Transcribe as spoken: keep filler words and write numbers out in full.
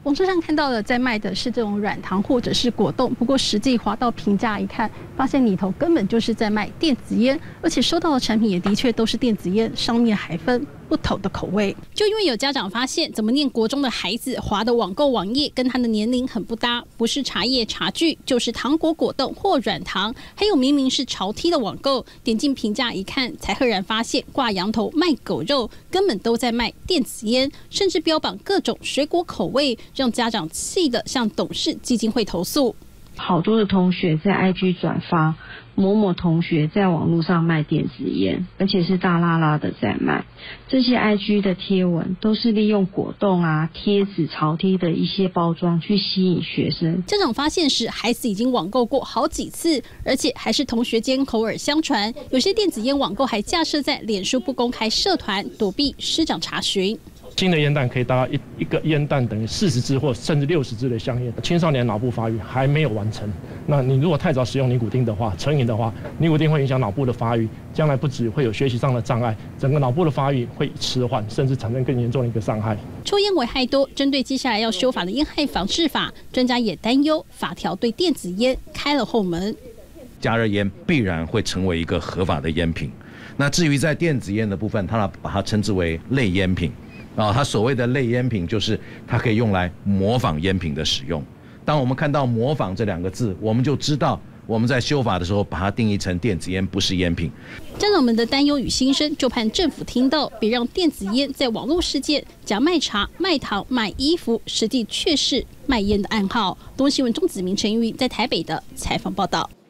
网站上看到的在卖的是这种软糖或者是果冻，不过实际滑到评价一看，发现里头根本就是在卖电子烟，而且收到的产品也的确都是电子烟，上面还分不同的口味。就因为有家长发现，怎么念国中的孩子滑的网购网页跟他的年龄很不搭，不是茶叶茶具，就是糖果果冻或软糖，还有明明是潮 T 的网购，点进评价一看，才赫然发现挂羊头卖狗肉，根本都在卖电子烟，甚至标榜各种水果口味，让家长气得向董事基金会投诉。 好多的同学在 I G 转发某某同学在网络上卖电子烟，而且是大拉拉的在卖。这些 I G 的贴文都是利用果冻啊、贴纸、潮 T 的一些包装去吸引学生。 家长发现时，孩子已经网购过好几次，而且还是同学间口耳相传。有些电子烟网购还架设在脸书不公开社团，躲避师长查询。 新的烟弹可以达到一一个烟弹等于四十支或甚至六十支的香烟。青少年脑部发育还没有完成，那你如果太早使用尼古丁的话，成瘾的话，尼古丁会影响脑部的发育，将来不只会有学习上的障碍，整个脑部的发育会迟缓，甚至产生更严重的一个伤害。 抽烟危害多，针对接下来要修法的烟害防治法，专家也担忧法条对电子烟开了后门。 加热烟必然会成为一个合法的烟品。那至于在电子烟的部分，它把它称之为类烟品。啊，它所谓的类烟品就是它可以用来模仿烟品的使用。当我们看到模仿这两个字，我们就知道我们在修法的时候把它定义成电子烟不是烟品。 家长们的担忧与心声，就盼政府听到，别让电子烟在网络世界假卖茶、卖糖、卖衣服，实际却是卖烟的暗号。东新闻钟子明、陈玉在台北的采访报道。